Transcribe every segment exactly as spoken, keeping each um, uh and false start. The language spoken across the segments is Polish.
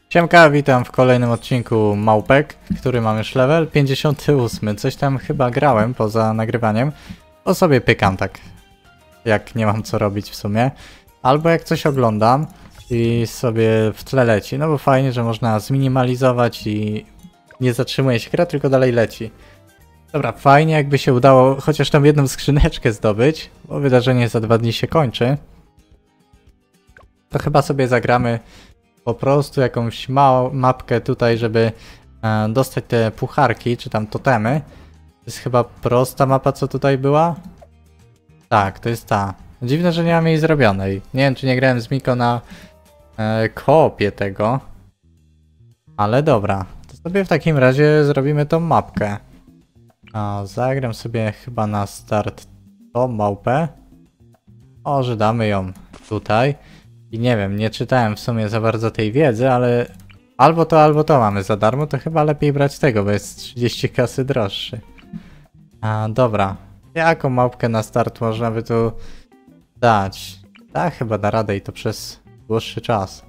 Siemka, witam w kolejnym odcinku Małpek, który mam już level pięćdziesiąty ósmy. Coś tam chyba grałem poza nagrywaniem. To sobie pykam tak, jak nie mam co robić w sumie. Albo jak coś oglądam i sobie w tle leci. No bo fajnie, że można zminimalizować i nie zatrzymuje się gra, tylko dalej leci. Dobra, fajnie jakby się udało chociaż tam jedną skrzyneczkę zdobyć, bo wydarzenie za dwa dni się kończy. To chyba sobie zagramy po prostu jakąś małą mapkę tutaj, żeby e, dostać te pucharki, czy tam totemy. To jest chyba prosta mapa, co tutaj była? Tak, to jest ta. Dziwne, że nie mam jej zrobionej. Nie wiem, czy nie grałem z Miko na e, koopie tego. Ale dobra, to sobie w takim razie zrobimy tą mapkę. A, zagram sobie chyba na start tą małpę. Może damy ją tutaj. I nie wiem, nie czytałem w sumie za bardzo tej wiedzy, ale albo to, albo to mamy za darmo, to chyba lepiej brać tego, bo jest trzydzieści kasy droższy. A, dobra. Jaką małpkę na start można by tu dać? Tak, chyba da radę i to przez dłuższy czas.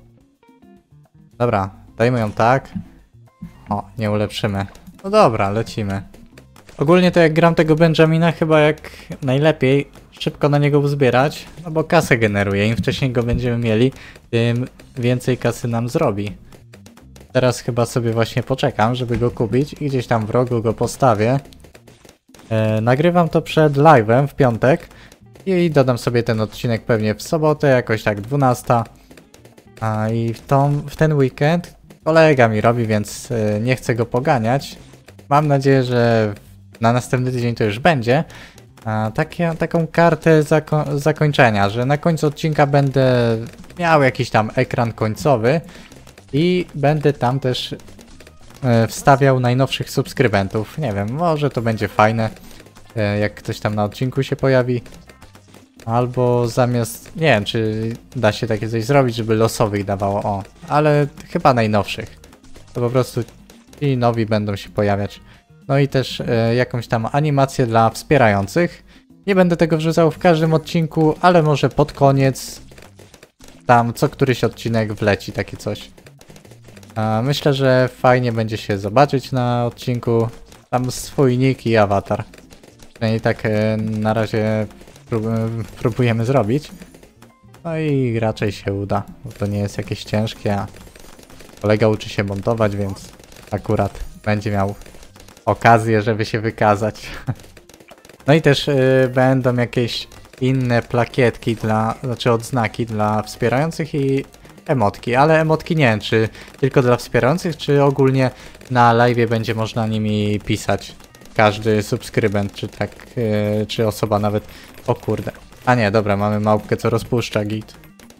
Dobra, dajmy ją tak. O, nie ulepszymy. No dobra, lecimy. Ogólnie to jak gram tego Benjamina, chyba jak najlepiej szybko na niego uzbierać, no bo kasę generuje. Im wcześniej go będziemy mieli, tym więcej kasy nam zrobi. Teraz chyba sobie właśnie poczekam, żeby go kupić i gdzieś tam w rogu go postawię. E, nagrywam to przed live'em w piątek i dodam sobie ten odcinek pewnie w sobotę, jakoś tak dwunasta. A i w, tą, w ten weekend kolega mi robi, więc e, nie chcę go poganiać. Mam nadzieję, że na następny tydzień to już będzie. A, takie, taką kartę zako zakończenia, że na końcu odcinka będę miał jakiś tam ekran końcowy i będę tam też e, wstawiał najnowszych subskrybentów. Nie wiem, może to będzie fajne, e, jak ktoś tam na odcinku się pojawi. Albo zamiast, nie wiem, czy da się takie coś zrobić, żeby losowych dawało, o, ale chyba najnowszych. To po prostu ci nowi będą się pojawiać. No i też e, jakąś tam animację dla wspierających. Nie będę tego wrzucał w każdym odcinku, ale może pod koniec tam co któryś odcinek wleci takie coś. E, myślę, że fajnie będzie się zobaczyć na odcinku. Tam swój nick i awatar. Przynajmniej tak e, na razie prób próbujemy zrobić. No i raczej się uda, bo to nie jest jakieś ciężkie, a kolega uczy się montować, więc akurat będzie miał okazję, żeby się wykazać. No i też y, będą jakieś inne plakietki dla, znaczy odznaki dla wspierających i emotki, ale emotki nie wiem, czy tylko dla wspierających, czy ogólnie na live będzie można nimi pisać. Każdy subskrybent, czy tak, y, czy osoba nawet, o kurde. A nie, dobra, mamy małpkę, co rozpuszcza git.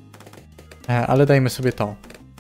E, ale dajmy sobie to.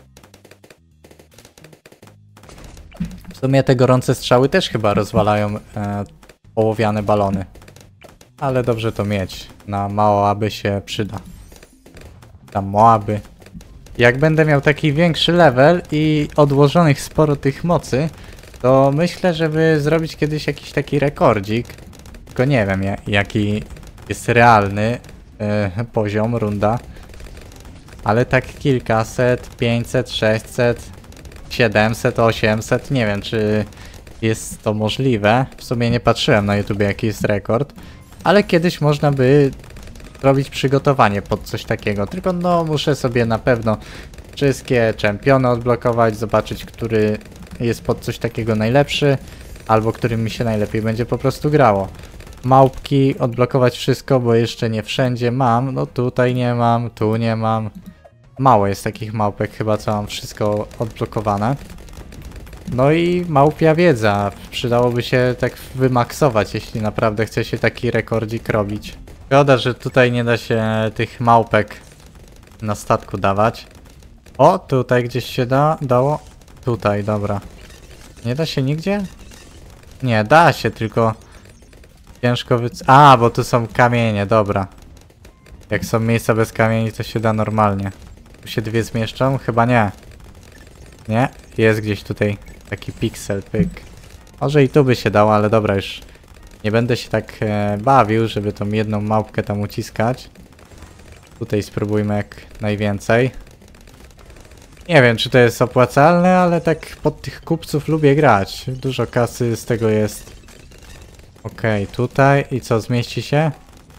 W sumie te gorące strzały też chyba rozwalają e, ołowiane balony. Ale dobrze to mieć. Na Moaby się przyda. Tam Moaby. Jak będę miał taki większy level i odłożonych sporo tych mocy, to myślę, żeby zrobić kiedyś jakiś taki rekordzik. Tylko nie wiem jaki jest realny e, poziom, runda. Ale tak kilkaset, pięćset, sześćset... siedemset, osiemset, nie wiem czy jest to możliwe. W sumie nie patrzyłem na YouTube jaki jest rekord, ale kiedyś można by zrobić przygotowanie pod coś takiego. Tylko no muszę sobie na pewno wszystkie czempiony odblokować, zobaczyć który jest pod coś takiego najlepszy, albo którym mi się najlepiej będzie po prostu grało. Małpki, odblokować wszystko, bo jeszcze nie wszędzie mam. No tutaj nie mam, tu nie mam. Mało jest takich małpek chyba, co mam wszystko odblokowane. No i małpia wiedza. Przydałoby się tak wymaksować, jeśli naprawdę chce się taki rekordzik robić. Szkoda, że tutaj nie da się tych małpek na statku dawać. O, tutaj gdzieś się da, dało. Tutaj, dobra. Nie da się nigdzie? Nie, da się, tylko ciężko wyc... A, bo tu są kamienie, dobra. Jak są miejsca bez kamieni, to się da normalnie. Tu się dwie zmieszczą? Chyba nie. Nie? Jest gdzieś tutaj taki piksel, pyk. Może i tu by się dało, ale dobra, już nie będę się tak e, bawił, żeby tą jedną małpkę tam uciskać. Tutaj spróbujmy jak najwięcej. Nie wiem, czy to jest opłacalne, ale tak pod tych kupców lubię grać. Dużo kasy z tego jest. Okej, okay, tutaj. I co, zmieści się?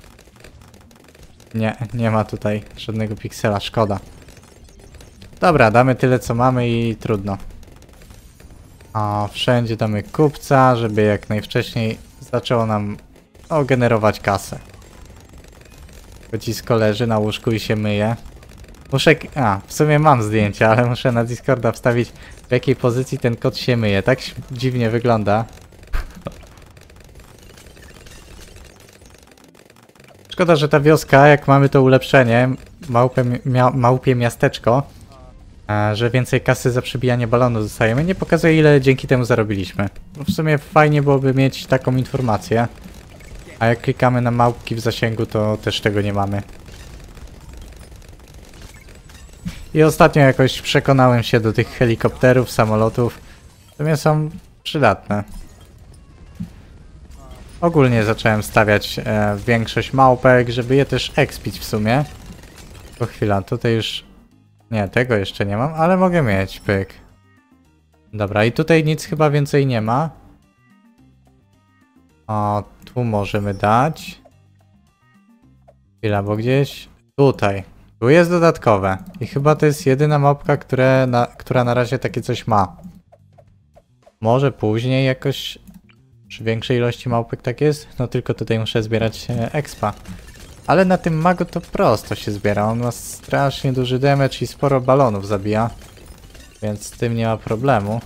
Nie, nie ma tutaj żadnego piksela, szkoda. Dobra, damy tyle co mamy i trudno. O, wszędzie damy kupca, żeby jak najwcześniej zaczęło nam o, generować kasę. Kocisko leży na łóżku i się myje. Muszę... A, w sumie mam zdjęcia, ale muszę na Discorda wstawić, w jakiej pozycji ten kot się myje. Tak dziwnie wygląda. Szkoda, że ta wioska, jak mamy to ulepszenie, małpie, mia, małpie miasteczko, a, że więcej kasy za przebijanie balonu dostajemy, nie pokazuje, ile dzięki temu zarobiliśmy. No w sumie fajnie byłoby mieć taką informację. A jak klikamy na małpki w zasięgu, to też tego nie mamy. I ostatnio jakoś przekonałem się do tych helikopterów, samolotów. W sumie są przydatne. Ogólnie zacząłem stawiać e, większość małpek, żeby je też expić w sumie. Po chwila, tutaj już... Nie, tego jeszcze nie mam, ale mogę mieć, pyk. Dobra, i tutaj nic chyba więcej nie ma. O, tu możemy dać. Chwila, bo gdzieś... Tutaj. Tu jest dodatkowe. I chyba to jest jedyna mapka, które na, która na razie takie coś ma. Może później jakoś... Przy większej ilości małpek tak jest? No tylko tutaj muszę zbierać e, expa. Ale na tym magu to prosto się zbiera. On ma strasznie duży damage i sporo balonów zabija. Więc z tym nie ma problemu.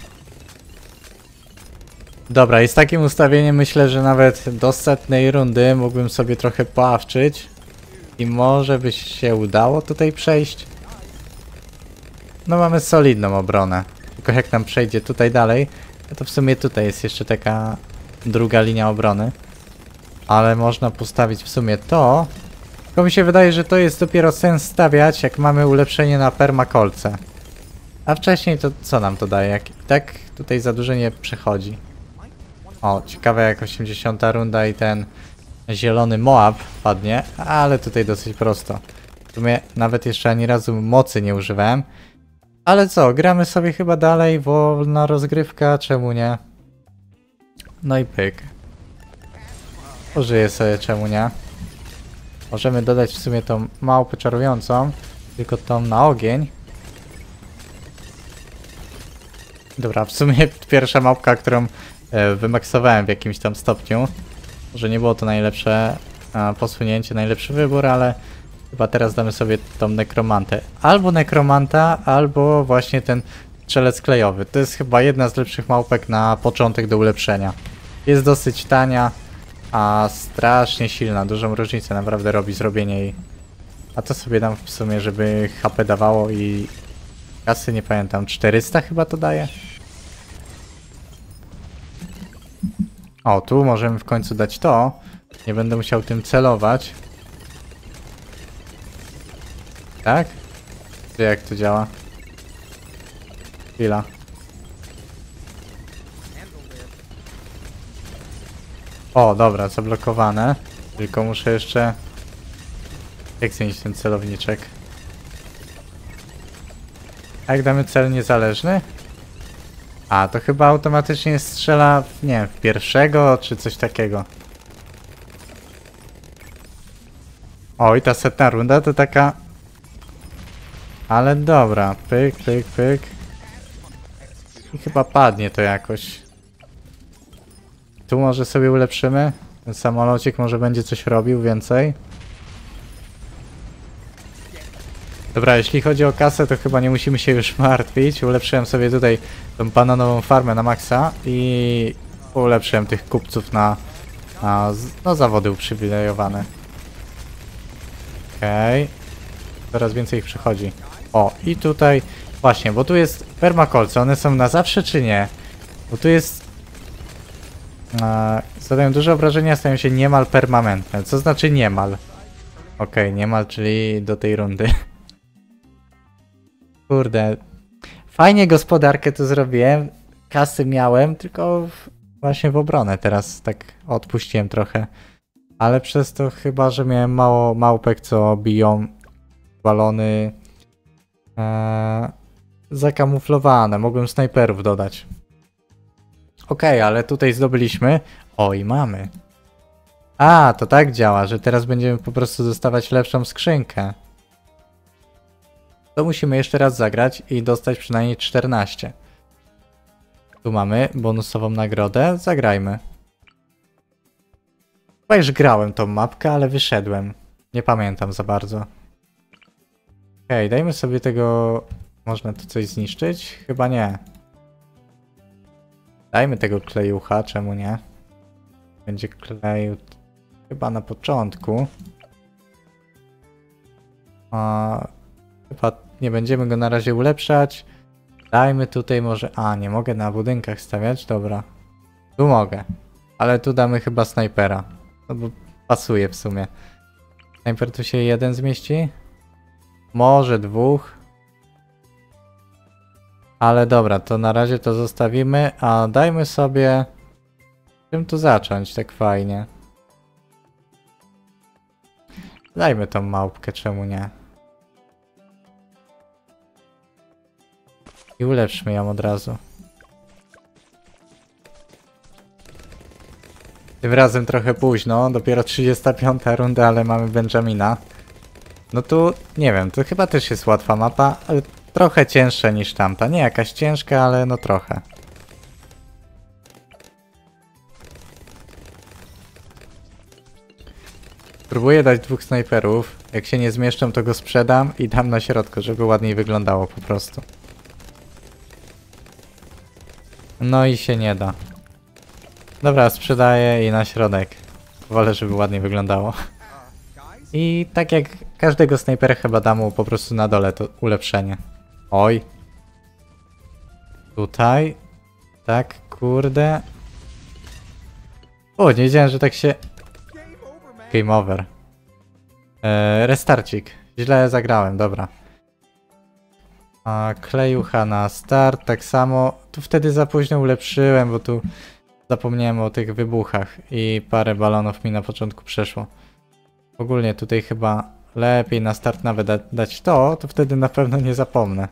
Dobra, i z takim ustawieniem myślę, że nawet do setnej rundy mógłbym sobie trochę poawczyć. I może by się udało tutaj przejść. No mamy solidną obronę. Tylko jak nam przejdzie tutaj dalej, to w sumie tutaj jest jeszcze taka druga linia obrony. Ale można postawić w sumie to. Tylko mi się wydaje, że to jest dopiero sens stawiać, jak mamy ulepszenie na permakolce. A wcześniej to co nam to daje? Jak i tak tutaj za dużo nie przechodzi. O, ciekawe jak osiemdziesiąta runda i ten zielony Moab padnie, ale tutaj dosyć prosto. W sumie nawet jeszcze ani razu mocy nie używałem. Ale co, gramy sobie chyba dalej, wolna rozgrywka, czemu nie? No i pyk. Użyję sobie, czemu nie? Możemy dodać w sumie tą małpę czarującą, tylko tą na ogień. Dobra, w sumie pierwsza małpka, którą e, wymaksowałem w jakimś tam stopniu. Może nie było to najlepsze a, posunięcie, najlepszy wybór, ale chyba teraz damy sobie tą nekromantę. Albo nekromanta, albo właśnie ten strzelec klejowy. To jest chyba jedna z lepszych małpek na początek do ulepszenia. Jest dosyć tania, a strasznie silna. Dużą różnicę naprawdę robi zrobienie jej. A to sobie dam w sumie, żeby H P dawało i kasy nie pamiętam. czterysta chyba to daje. O, tu możemy w końcu dać to. Nie będę musiał tym celować. Tak? Czy jak to działa? Chwila. O, dobra, zablokowane. Tylko muszę jeszcze... Jak zmienić ten celowniczek? A jak damy cel niezależny? A, to chyba automatycznie strzela, w, nie wiem, w pierwszego, czy coś takiego. O, i ta setna runda to taka... Ale dobra, pyk, pyk, pyk. I chyba padnie to jakoś. Tu może sobie ulepszymy. Ten samolocik może będzie coś robił więcej. Dobra, jeśli chodzi o kasę, to chyba nie musimy się już martwić. Ulepszyłem sobie tutaj tą bananową farmę na maksa i ulepszyłem tych kupców na, na no, zawody uprzywilejowane. Okej. Okay. Coraz więcej ich przychodzi. O, i tutaj właśnie, bo tu jest permakolce. One są na zawsze czy nie? Bo tu jest... E, zadają duże obrażenia, stają się niemal permanentne. Co znaczy niemal? Okej, okay, niemal, czyli do tej rundy. Kurde. Fajnie gospodarkę tu zrobiłem. Kasy miałem, tylko w, właśnie w obronę teraz tak odpuściłem trochę. Ale przez to chyba, że miałem mało małpek, co biją balony. Eee, zakamuflowane. Mogłem snajperów dodać. Okej, okay, ale tutaj zdobyliśmy. O, i mamy. A, to tak działa, że teraz będziemy po prostu dostawać lepszą skrzynkę. To musimy jeszcze raz zagrać i dostać przynajmniej czternaście. Tu mamy bonusową nagrodę. Zagrajmy. Chyba już grałem tą mapkę, ale wyszedłem. Nie pamiętam za bardzo. Okej, okay, dajmy sobie tego... Można tu coś zniszczyć? Chyba nie. Dajmy tego klejucha, czemu nie? Będzie kleju... Chyba na początku. A... Chyba nie będziemy go na razie ulepszać. Dajmy tutaj może... A, nie mogę na budynkach stawiać? Dobra. Tu mogę. Ale tu damy chyba snajpera. No bo pasuje w sumie. Snajper tu się jeden zmieści? Może dwóch. Ale dobra, to na razie to zostawimy, a dajmy sobie... Czym tu zacząć tak fajnie? Dajmy tą małpkę, czemu nie? I ulepszmy ją od razu. Tym razem trochę późno, dopiero trzydziesta piąta runda, ale mamy Benjamina. No tu, nie wiem, to chyba też jest łatwa mapa, ale trochę cięższa niż tamta. Nie jakaś ciężka, ale no trochę. Próbuję dać dwóch snajperów. Jak się nie zmieszczą, to go sprzedam i dam na środku, żeby ładniej wyglądało po prostu. No i się nie da. Dobra, sprzedaję i na środek. Wolę, żeby ładnie wyglądało. I tak jak każdego snajpera chyba dam mu po prostu na dole to ulepszenie. Oj. Tutaj. Tak, kurde. O, nie wiedziałem, że tak się... Game over. Eee, restarcik. Źle zagrałem, dobra. A klejucha na start, tak samo. Tu wtedy za późno ulepszyłem, bo tu zapomniałem o tych wybuchach i parę balonów mi na początku przeszło. Ogólnie tutaj chyba lepiej na start nawet da dać to, to wtedy na pewno nie zapomnę.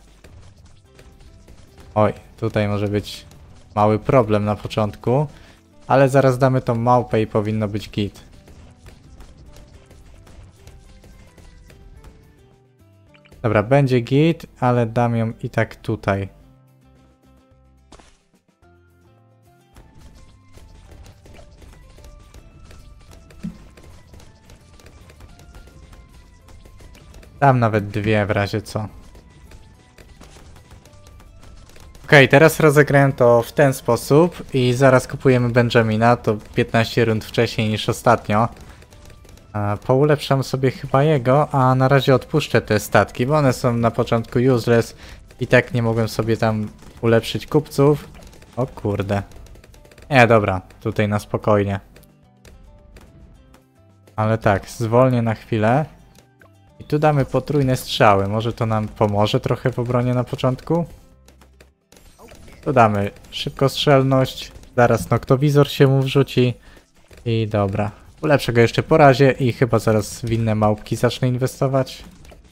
Oj, tutaj może być mały problem na początku, ale zaraz damy tą małpę i powinno być git. Dobra, będzie git, ale dam ją i tak tutaj. Dam nawet dwie w razie co. Okej, okay, teraz rozegrałem to w ten sposób i zaraz kupujemy Benjamina, to piętnaście rund wcześniej niż ostatnio. Poulepszam sobie chyba jego, a na razie odpuszczę te statki, bo one są na początku useless i tak nie mogłem sobie tam ulepszyć kupców. O kurde. Nie, dobra, tutaj na spokojnie. Ale tak, zwolnię na chwilę. I tu damy potrójne strzały, może to nam pomoże trochę w obronie na początku. Tu damy szybkostrzelność, zaraz noktowizor się mu wrzuci i dobra. Ulepszę go jeszcze po razie i chyba zaraz w inne małpki zacznę inwestować.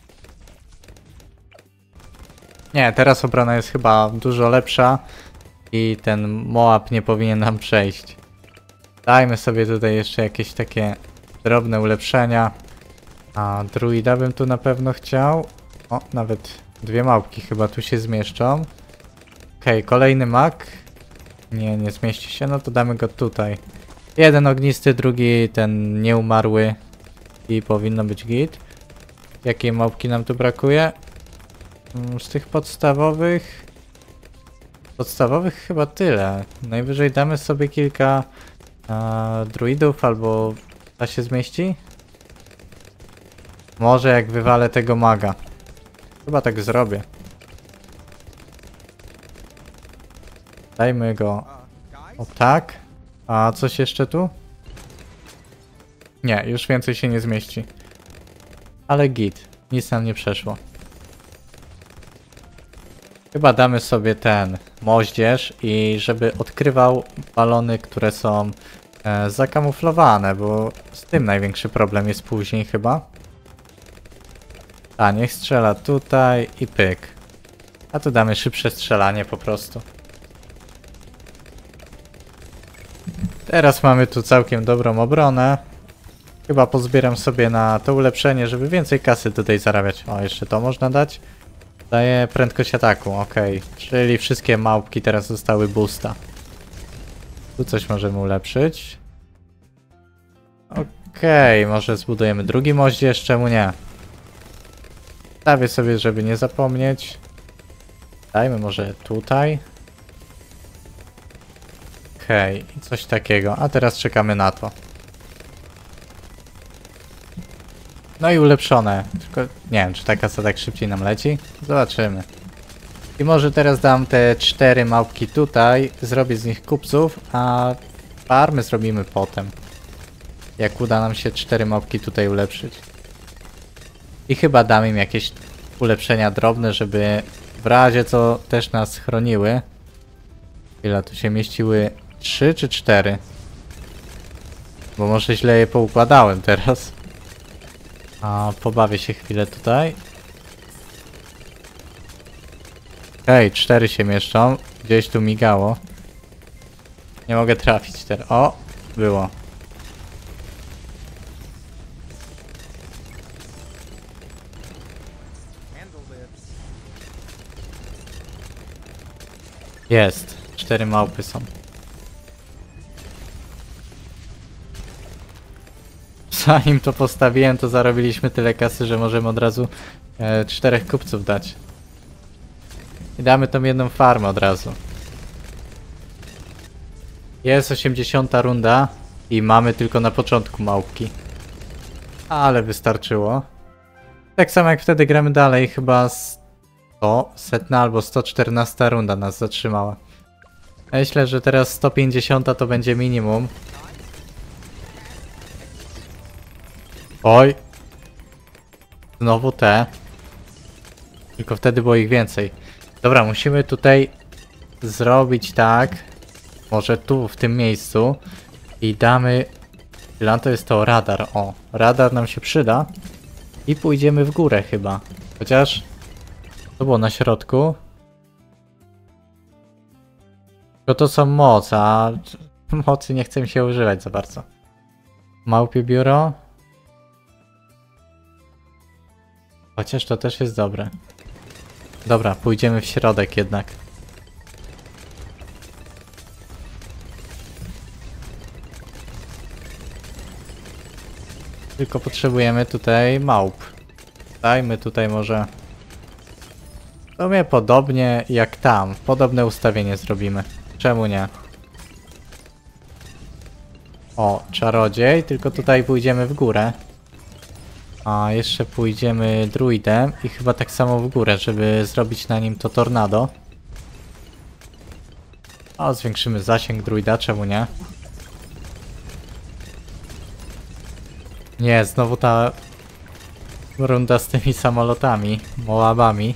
Nie, teraz obrona jest chyba dużo lepsza i ten Moab nie powinien nam przejść. Dajmy sobie tutaj jeszcze jakieś takie drobne ulepszenia. A druida bym tu na pewno chciał. O, nawet dwie małpki chyba tu się zmieszczą. Okej, okay, kolejny mak. Nie, nie zmieści się, no to damy go tutaj. Jeden ognisty, drugi ten nieumarły i powinno być git. Jakiej małpki nam tu brakuje? Z tych podstawowych... Podstawowych chyba tyle. Najwyżej damy sobie kilka a, druidów albo ta się zmieści? Może jak wywalę tego maga. Chyba tak zrobię. Dajmy go... O tak. A coś jeszcze tu? Nie, już więcej się nie zmieści. Ale git. Nic nam nie przeszło. Chyba damy sobie ten moździerz i żeby odkrywał balony, które są e, zakamuflowane, bo z tym największy problem jest później chyba. A niech strzela tutaj i pyk. A tu damy szybsze strzelanie po prostu. Teraz mamy tu całkiem dobrą obronę. Chyba pozbieram sobie na to ulepszenie, żeby więcej kasy tutaj zarabiać. O, jeszcze to można dać. Daje prędkość ataku, ok. Czyli wszystkie małpki teraz zostały boosta. Tu coś możemy ulepszyć. Okej, okay, może zbudujemy drugi moździerz, czemu nie? Stawię sobie, żeby nie zapomnieć. Dajmy może tutaj. Okej, okay, coś takiego. A teraz czekamy na to. No i ulepszone. Tylko nie wiem, czy ta kasa tak szybciej nam leci. Zobaczymy. I może teraz dam te cztery małpki tutaj. Zrobię z nich kupców, a farmy zrobimy potem. Jak uda nam się cztery małpki tutaj ulepszyć. I chyba dam im jakieś ulepszenia drobne, żeby w razie co też nas chroniły. Ile tu się mieściły? Trzy czy cztery? Bo może źle je poukładałem teraz. A pobawię się chwilę tutaj. Hej, cztery się mieszczą. Gdzieś tu migało. Nie mogę trafić teraz. O, było. Jest. Cztery małpy są. Zanim to postawiłem, to zarobiliśmy tyle kasy, że możemy od razu e, czterech kupców dać. I damy tą jedną farmę od razu. Jest osiemdziesiąta runda i mamy tylko na początku małpki. Ale wystarczyło. Tak samo jak wtedy gramy dalej, chyba sto, setna albo sto czternasta runda nas zatrzymała. Myślę, że teraz sto pięćdziesiąta to będzie minimum. Oj. Znowu te. Tylko wtedy było ich więcej. Dobra, musimy tutaj zrobić tak. Może tu, w tym miejscu. I damy... Ile to jest to? Radar. O, radar nam się przyda. I pójdziemy w górę chyba. Chociaż... To było na środku. To to są moce, a... Mocy nie chcę mi się używać za bardzo. Małpie biuro. Chociaż to też jest dobre. Dobra, pójdziemy w środek jednak. Tylko potrzebujemy tutaj małp. Dajmy tutaj może... W sumie podobnie jak tam. Podobne ustawienie zrobimy. Czemu nie? O, czarodziej. Tylko tutaj pójdziemy w górę. A jeszcze pójdziemy druidem i chyba tak samo w górę, żeby zrobić na nim to tornado. O, zwiększymy zasięg druida, czemu nie? Nie, znowu ta runda z tymi samolotami, moabami.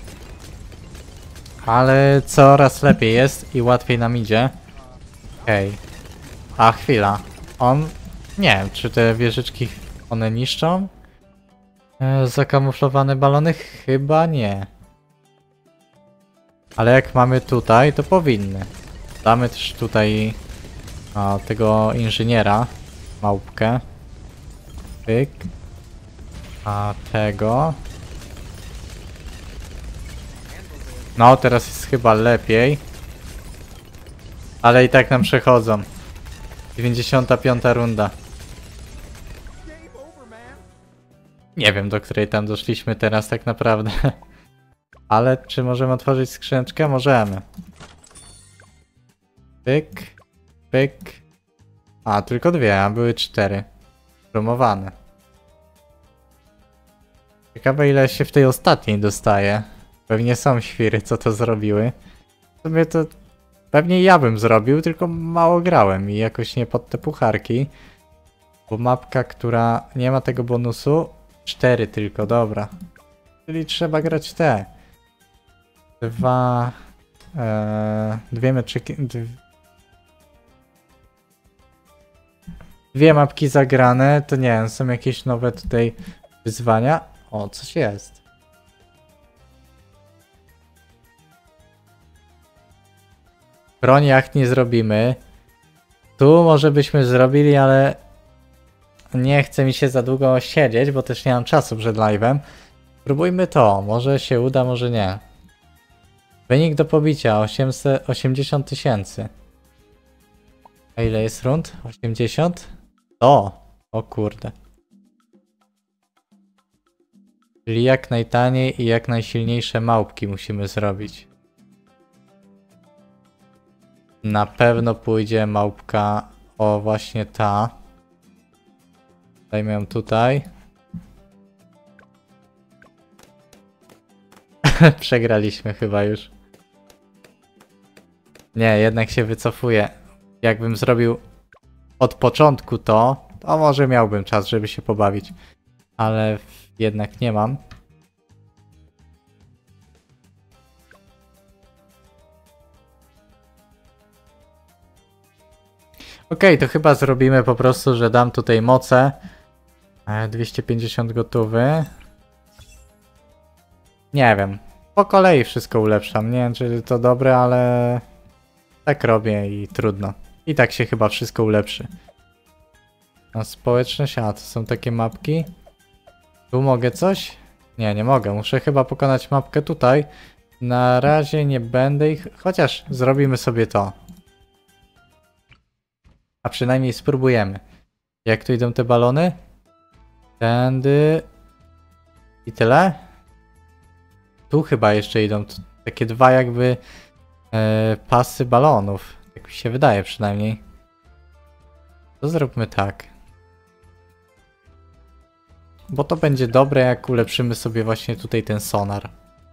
Ale coraz lepiej jest i łatwiej nam idzie. Okej. Okay. A chwila. On... Nie wiem, czy te wieżyczki one niszczą? E, zakamuflowane balony? Chyba nie. Ale jak mamy tutaj, to powinny. Damy też tutaj a, tego inżyniera. Małpkę. Pyk. A tego... No, teraz jest chyba lepiej. Ale i tak nam przechodzą. dziewięćdziesiąta piąta runda. Nie wiem, do której tam doszliśmy teraz tak naprawdę. Ale czy możemy otworzyć skrzyneczkę? Możemy. Pyk. Pyk. A, tylko dwie, a były cztery. Promowane. Ciekawe, ile się w tej ostatniej dostaje. Pewnie są świry, co to zrobiły. Sobie to pewnie ja bym zrobił, tylko mało grałem i jakoś nie pod te pucharki. Bo mapka, która nie ma tego bonusu, cztery tylko, dobra. Czyli trzeba grać te. Dwa... E, dwie meczyki... Dwie, dwie mapki zagrane, to nie wiem, są jakieś nowe tutaj wyzwania. O, coś jest. Broń jacht nie zrobimy. Tu może byśmy zrobili, ale nie chce mi się za długo siedzieć, bo też nie mam czasu przed live'em. Spróbujmy to. Może się uda, może nie. Wynik do pobicia osiemset osiemdziesiąt tysięcy. A ile jest rund? osiemdziesiąt? O! O kurde. Czyli jak najtaniej i jak najsilniejsze małpki musimy zrobić. Na pewno pójdzie małpka, o właśnie ta. Dajmy ją tutaj. Przegraliśmy chyba już. Nie, jednak się wycofuję. Jakbym zrobił od początku to, to może miałbym czas, żeby się pobawić. Ale jednak nie mam. Okej, okay, to chyba zrobimy po prostu, że dam tutaj moce. dwieście pięćdziesiąt gotowy. Nie wiem. Po kolei wszystko ulepszam. Nie wiem, czy to dobre, ale tak robię i trudno. I tak się chyba wszystko ulepszy. A społeczność, a to są takie mapki. Tu mogę coś? Nie, nie mogę. Muszę chyba pokonać mapkę tutaj. Na razie nie będę ich... Chociaż zrobimy sobie to. A przynajmniej spróbujemy. Jak tu idą te balony? Tędy... I tyle? Tu chyba jeszcze idą takie dwa jakby e, pasy balonów. Tak mi się wydaje przynajmniej. To zróbmy tak. Bo to będzie dobre, jak ulepszymy sobie właśnie tutaj ten sonar.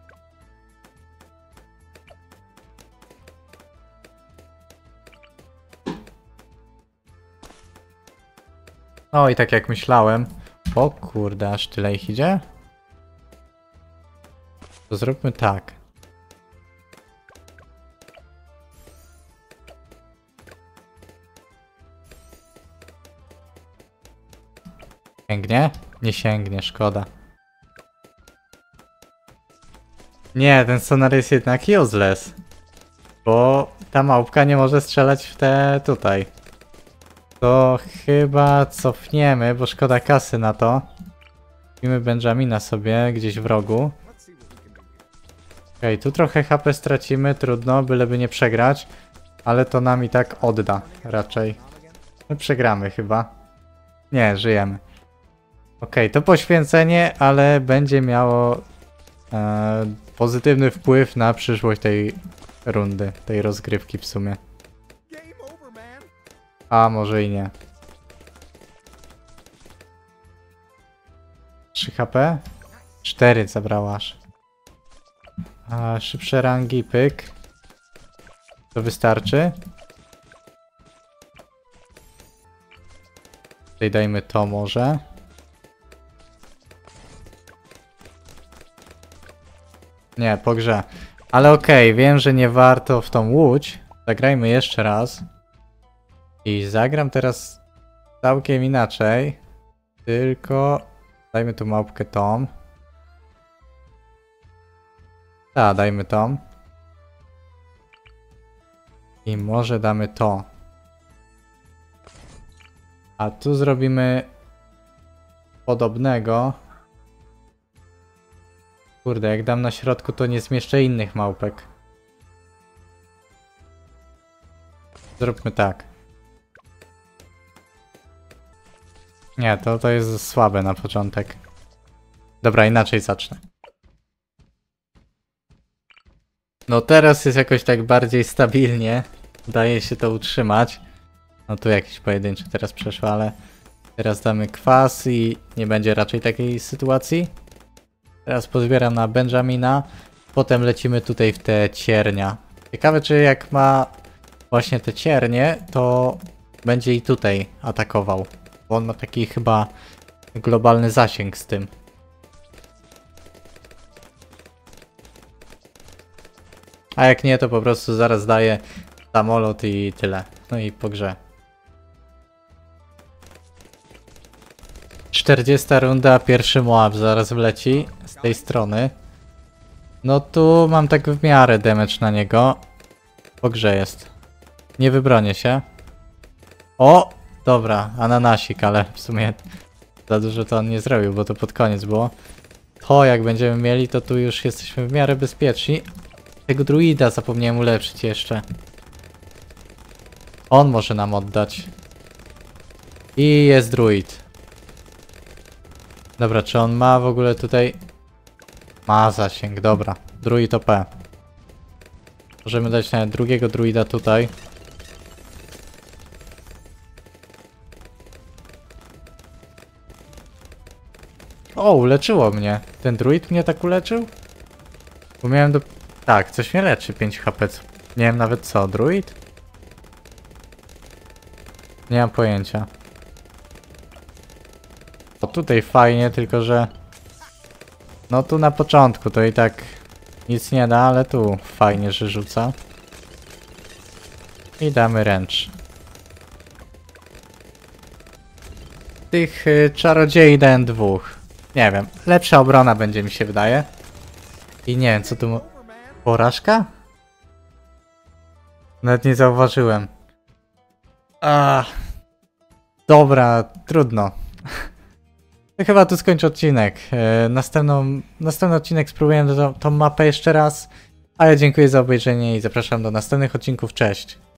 No i tak jak myślałem. O kurde, aż tyle ich idzie? To zróbmy tak. Sięgnie? Nie sięgnie, szkoda. Nie, ten sonar jest jednak useless. Bo ta małpka nie może strzelać w te tutaj. To chyba cofniemy, bo szkoda kasy na to. Kupimy Benjamina sobie gdzieś w rogu. Okej, okay, tu trochę H P stracimy, trudno, byleby nie przegrać. Ale to nam i tak odda raczej. My przegramy chyba. Nie, żyjemy. Okej, okay, to poświęcenie, ale będzie miało e, pozytywny wpływ na przyszłość tej rundy, tej rozgrywki w sumie. A może i nie. trzy H P? cztery zabrała aż. A, szybsze rangi, pyk. To wystarczy. Tutaj dajmy to może. Nie, po grze. Ale okej, okay, wiem, że nie warto w tą łódź. Zagrajmy jeszcze raz. I zagram teraz całkiem inaczej. Tylko dajmy tu małpkę tą. Tak, dajmy tą. I może damy to. A tu zrobimy podobnego. Kurde, jak dam na środku, to nie zmieszczę innych małpek. Zróbmy tak. Nie, to, to jest słabe na początek. Dobra, inaczej zacznę. No teraz jest jakoś tak bardziej stabilnie. Daje się to utrzymać. No tu jakieś pojedyncze teraz przeszło, ale teraz damy kwas i nie będzie raczej takiej sytuacji. Teraz pozbieram na Benjamina. Potem lecimy tutaj w te ciernia. Ciekawe, czy jak ma właśnie te ciernie, to będzie i tutaj atakował. Bo on ma taki chyba globalny zasięg z tym. A jak nie, to po prostu zaraz daje samolot i tyle. No i po grze. czterdziesta runda, pierwszy Moab zaraz wleci z tej strony. No tu mam tak w miarę damage na niego. Po grze jest. Nie wybronię się. O! Dobra, ananasik, ale w sumie za dużo to on nie zrobił, bo to pod koniec było. To jak będziemy mieli, to tu już jesteśmy w miarę bezpieczni. Tego druida zapomniałem ulepszyć jeszcze. On może nam oddać. I jest druid. Dobra, czy on ma w ogóle tutaj... Ma zasięg, dobra. Druid O P. Możemy dać nawet drugiego druida tutaj. O, uleczyło mnie. Ten druid mnie tak uleczył? Bo miałem do... Tak, coś mnie leczy, pięć H P. Nie wiem nawet co, druid? Nie mam pojęcia. O, tutaj fajnie, tylko że... No tu na początku to i tak nic nie da, ale tu fajnie, że rzuca. I damy ręcz. Tych y, czarodziei dałem dwóch. Nie wiem, lepsza obrona będzie mi się wydaje. I nie wiem co tu... Porażka? Nawet nie zauważyłem. Ah. Dobra, trudno. To chyba tu skończę odcinek. E, następną, następny odcinek spróbuję tą, tą mapę jeszcze raz. Ale dziękuję za obejrzenie i zapraszam do następnych odcinków. Cześć!